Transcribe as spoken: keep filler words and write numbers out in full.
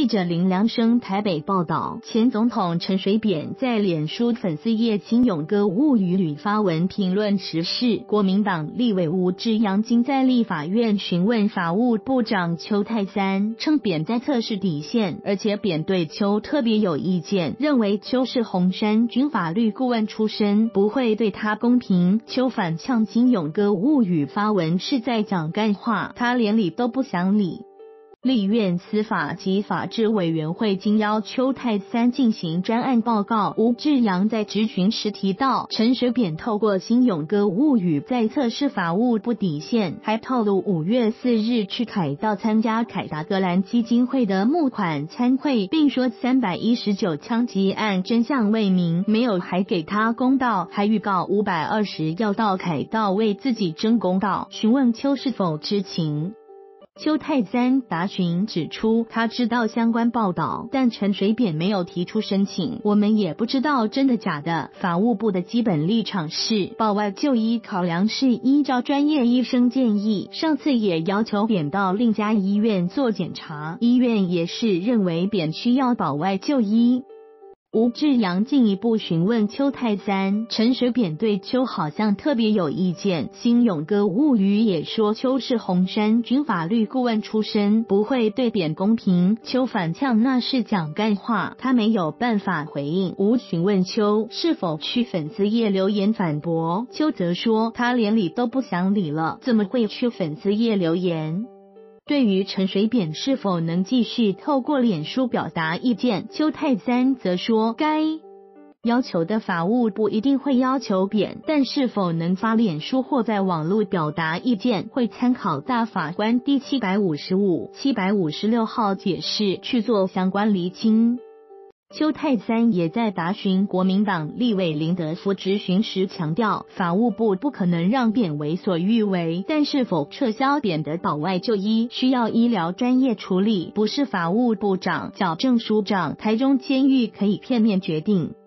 记者林良生台北报道，前总统陈水扁在脸书粉丝页金勇哥物语里发文评论时事。国民党立委吴志阳今在立法院询问法务部长邱泰三，称扁在测试底线，而且扁对邱特别有意见，认为邱是红衫军法律顾问出身，不会对他公平。邱反呛金勇哥物语发文是在讲干话，他连理都不想理。立院司法及法制委员会经要邱泰三进行专案报告，吴志阳在质询时提到，陈水扁透过金勇哥物语在测试法务部底线，还透露五月四日去凯道参加凯达格兰基金会的募款参会，并说三百一十九枪击案真相未明，没有还给他公道，还预告五百二十要到凯道为自己争公道。询问邱是否知情，邱泰三答询指出，他知道相关报道，但陈水扁没有提出申请，我们也不知道真的假的。法务部的基本立场是，保外就医考量是依照专业医生建议，上次也要求扁到另家医院做检查，医院也是认为扁需要保外就医。吴志阳进一步询问邱泰三，陈水扁对邱好像特别有意见。金勇哥物语也说邱是红衫军法律顾问出身，不会对扁公平。邱反呛那是讲干话，他没有办法回应。吴询问邱是否去粉丝页留言反驳，邱则说他连理都不想理了，怎么会去粉丝页留言？对于陈水扁是否能继续透过脸书表达意见，邱泰三则说，该要求的法务部一定会要求扁，但是否能发脸书或在网络表达意见，会参考大法官第七百五十五、七百五十六号解释去做相关厘清。邱泰三也在答询国民党立委林德福质询时强调，法务部不可能让扁为所欲为，但是否撤销扁的保外就医需要医疗专业处理，不是法务部长、矫正署长、台中监狱可以片面决定。